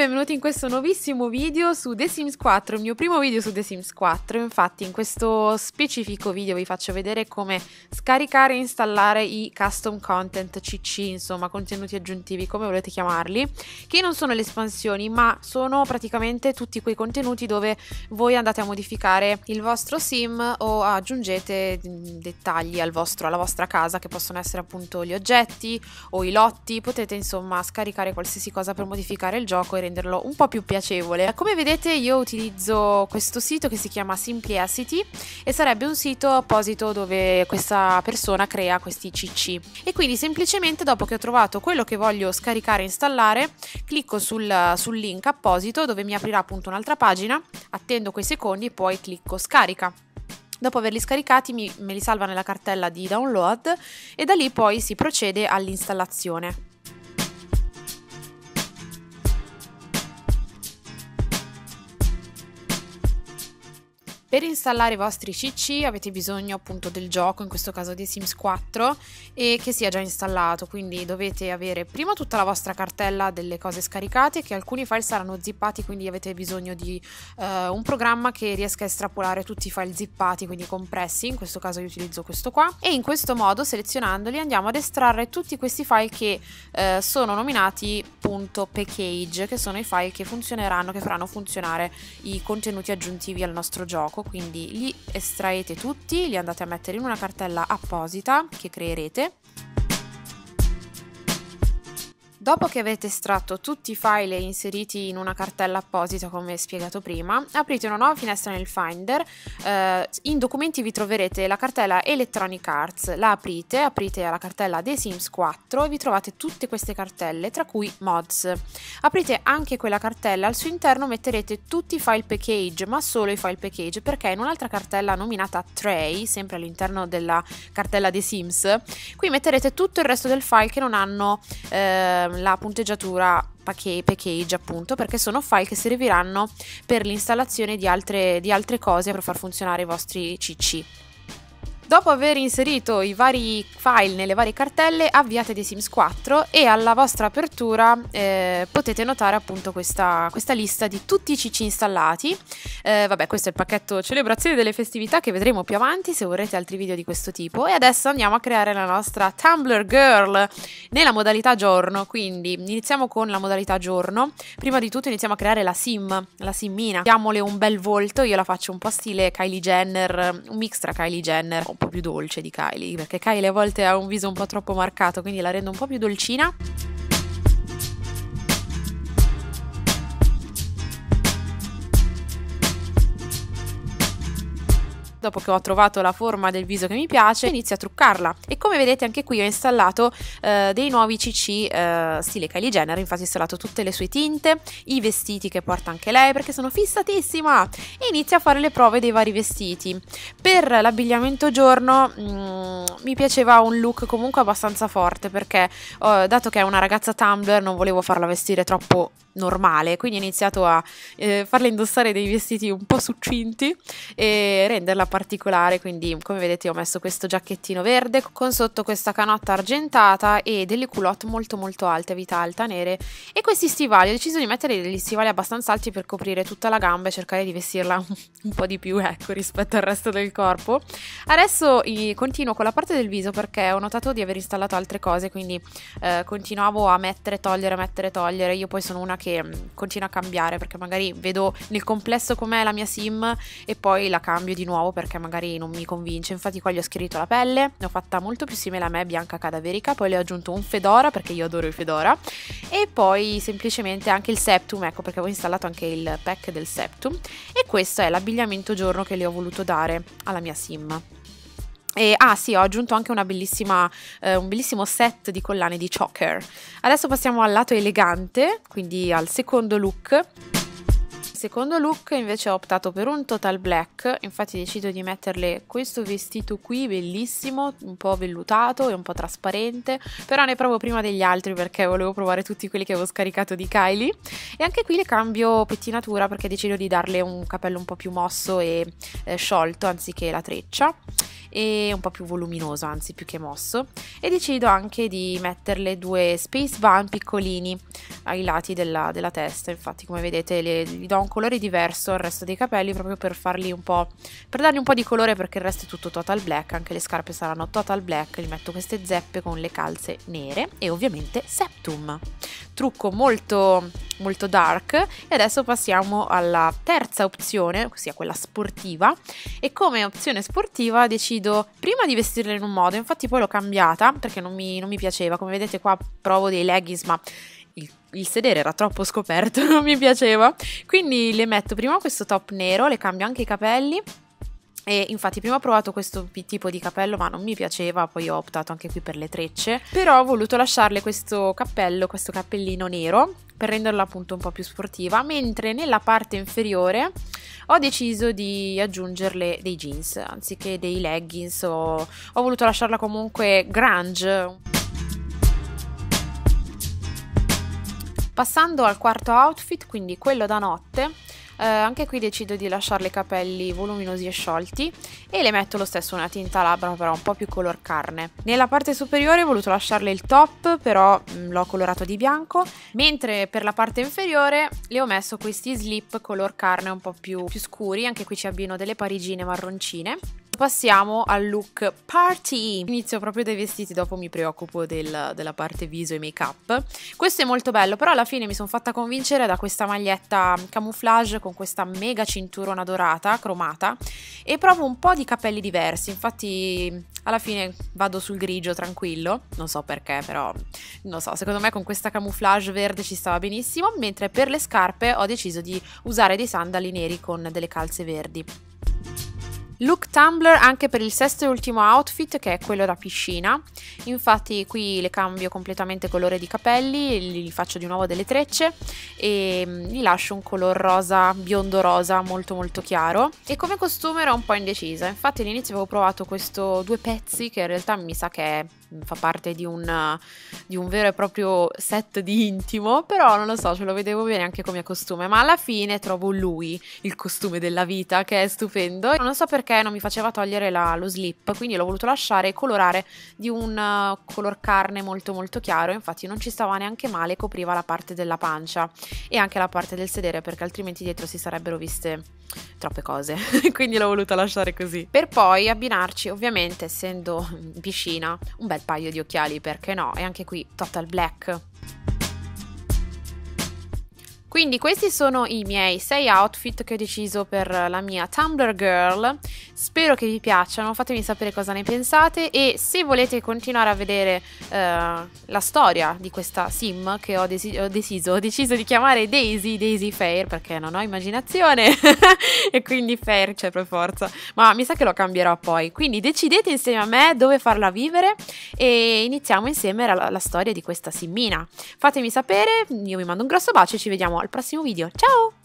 benvenuti in questo nuovissimo video su The Sims 4, il mio primo video su The Sims 4. Infatti in questo specifico video vi faccio vedere come scaricare e installare i custom content CC, insomma contenuti aggiuntivi, come volete chiamarli, che non sono le espansioni ma sono praticamente tutti quei contenuti dove voi andate a modificare il vostro sim o aggiungete dettagli alla vostra casa, che possono essere appunto gli oggetti o i lotti. Potete insomma scaricare qualsiasi cosa per modificare il gioco e renderlo un po' più piacevole. Come vedete io utilizzo questo sito che si chiama Simplicity e sarebbe un sito apposito dove questa persona crea questi CC, e quindi semplicemente dopo che ho trovato quello che voglio scaricare e installare clicco sul link apposito dove mi aprirà appunto un'altra pagina, attendo quei secondi e poi clicco scarica. Dopo averli scaricati me li salva nella cartella di download e da lì poi si procede all'installazione. Per installare i vostri CC avete bisogno appunto del gioco, in questo caso di Sims 4, e che sia già installato, quindi dovete avere prima tutta la vostra cartella delle cose scaricate, che alcuni file saranno zippati, quindi avete bisogno di un programma che riesca a estrapolare tutti i file zippati, quindi compressi. In questo caso io utilizzo questo qua, e in questo modo, selezionandoli, andiamo ad estrarre tutti questi file che sono nominati .package, che sono i file che funzioneranno, che faranno funzionare i contenuti aggiuntivi al nostro gioco. Quindi li estraete tutti, li andate a mettere in una cartella apposita che creerete. Dopo che avete estratto tutti i file e inseriti in una cartella apposita come spiegato prima, aprite una nuova finestra nel Finder. In documenti vi troverete la cartella Electronic Arts, la aprite la cartella The Sims 4 e vi trovate tutte queste cartelle, tra cui mods. Aprite anche quella cartella, al suo interno metterete tutti i file package, ma solo i file package, perché in un'altra cartella nominata Tray, sempre all'interno della cartella The Sims, qui metterete tutto il resto del file che non hanno la punteggiatura package, appunto, perché sono file che serviranno per l'installazione di altre cose per far funzionare i vostri CC. Dopo aver inserito i vari file nelle varie cartelle, avviate The Sims 4 e alla vostra apertura potete notare appunto questa lista di tutti i CC installati. Vabbè, questo è il pacchetto celebrazione delle festività che vedremo più avanti se vorrete altri video di questo tipo. E adesso andiamo a creare la nostra Tumblr Girl nella modalità giorno. Quindi iniziamo con la modalità giorno. Prima di tutto iniziamo a creare la simmina. Diamole un bel volto, io la faccio un po' stile Kylie Jenner, un mix tra Kylie Jenner, un po' più dolce di Kylie, perché Kylie a volte ha un viso un po' troppo marcato, quindi la rendo un po' più dolcina. Dopo che ho trovato la forma del viso che mi piace, inizio a truccarla, e come vedete anche qui ho installato dei nuovi CC stile Kylie Jenner. Infatti ho installato tutte le sue tinte, i vestiti che porta anche lei, perché sono fissatissima, e inizio a fare le prove dei vari vestiti. Per l'abbigliamento giorno mi piaceva un look comunque abbastanza forte, perché dato che è una ragazza Tumblr non volevo farla vestire troppo normale, quindi ho iniziato a farle indossare dei vestiti un po' succinti e renderla particolare. Quindi come vedete ho messo questo giacchettino verde con sotto questa canotta argentata e delle culotte molto molto alte, a vita alta, nere, e questi stivali. Ho deciso di mettere degli stivali abbastanza alti per coprire tutta la gamba e cercare di vestirla un po' di più, ecco, rispetto al resto del corpo. Adesso continuo con la parte del viso, perché ho notato di aver installato altre cose, quindi continuavo a mettere, togliere. Io poi sono una che continua a cambiare, perché magari vedo nel complesso com'è la mia sim e poi la cambio di nuovo perché magari non mi convince. Infatti qua gli ho schierito la pelle, l'ho fatta molto più simile a me, bianca cadaverica, poi le ho aggiunto un fedora perché io adoro i fedora, e poi semplicemente anche il septum, ecco, perché ho installato anche il pack del septum, e questo è l'abbigliamento giorno che le ho voluto dare alla mia sim. E sì, ho aggiunto anche un bellissimo set di collane di choker. Adesso passiamo al lato elegante, quindi al secondo look. Secondo look invece ho optato per un total black, infatti decido di metterle questo vestito qui bellissimo, un po' vellutato e un po' trasparente, però ne provo prima degli altri perché volevo provare tutti quelli che avevo scaricato di Kylie, e anche qui le cambio pettinatura perché decido di darle un capello un po' più mosso e sciolto anziché la treccia. e un po' più voluminoso, anzi più che mosso, e decido anche di metterle 2 Space Bun piccolini ai lati della testa. Infatti, come vedete, gli do un colore diverso al resto dei capelli proprio per farli un po', per dargli un po' di colore, perché il resto è tutto total black. Anche le scarpe saranno total black. Gli metto queste zeppe con le calze nere e ovviamente septum, trucco molto molto dark. E adesso passiamo alla terza opzione, ossia quella sportiva, e come opzione sportiva decido prima di vestirla in un modo, infatti poi l'ho cambiata perché non mi piaceva. Come vedete qua provo dei leggings, ma il sedere era troppo scoperto, non mi piaceva, quindi le metto prima questo top nero, le cambio anche i capelli. E infatti prima ho provato questo tipo di capello ma non mi piaceva, poi ho optato anche qui per le trecce, però ho voluto lasciarle questo cappello, questo cappellino nero, per renderla appunto un po' più sportiva, mentre nella parte inferiore ho deciso di aggiungerle dei jeans anziché dei leggings. Ho voluto lasciarla comunque grunge. Passando al quarto outfit, quindi quello da notte, anche qui decido di lasciarle i capelli voluminosi e sciolti e le metto lo stesso una tinta labbra però un po' più color carne. Nella parte superiore ho voluto lasciarle il top, però l'ho colorato di bianco, mentre per la parte inferiore le ho messo questi slip color carne un po' più scuri. Anche qui ci abbino delle parigine marroncine. Passiamo al look party. Inizio proprio dai vestiti, dopo mi preoccupo della parte viso e make up. Questo è molto bello, però alla fine mi sono fatta convincere da questa maglietta camouflage con quessa mega cinturona dorata cromata e provo un po' di capelli diversi. Infatti alla fine vado sul grigio tranquillo, non so perché, però non so, secondo me con questa camouflage verde ci stava benissimo. Mentre per le scarpe ho deciso di usare dei sandali neri con delle calze verdi. Look Tumblr anche per il sesto e ultimo outfit, che è quello da piscina. Infatti qui le cambio completamente colore di capelli, gli faccio di nuovo delle trecce e gli lascio un color rosa, biondo rosa molto molto chiaro. E come costume ero un po' indecisa, infatti all'inizio avevo provato questo 2 pezzi che in realtà mi sa che fa parte di un vero e proprio set di intimo, però non lo so, ce lo vedevo bene anche come costume, ma alla fine trovo lui il costume della vita, che è stupendo. Non so perché non mi faceva togliere lo slip, quindi l'ho voluto lasciare e colorare di un color carne molto molto chiaro. Infatti non ci stava neanche male, copriva la parte della pancia e anche la parte del sedere, perché altrimenti dietro si sarebbero viste troppe cose quindi l'ho voluta lasciare così, per poi abbinarci, ovviamente essendo in piscina, un bel paio di occhiali, perché no, e anche qui total black. Quindi questi sono i miei 6 outfit che ho deciso per la mia Tumblr Girl. Spero che vi piacciono, fatemi sapere cosa ne pensate, e se volete continuare a vedere la storia di questa sim che ho deciso di chiamare Daisy Fair, perché non ho immaginazione e quindi Fair c'è per forza, ma mi sa che lo cambierò poi. Quindi decidete insieme a me dove farla vivere e iniziamo insieme la storia di questa simmina. Fatemi sapere, io vi mando un grosso bacio e ci vediamo al prossimo video. Ciao!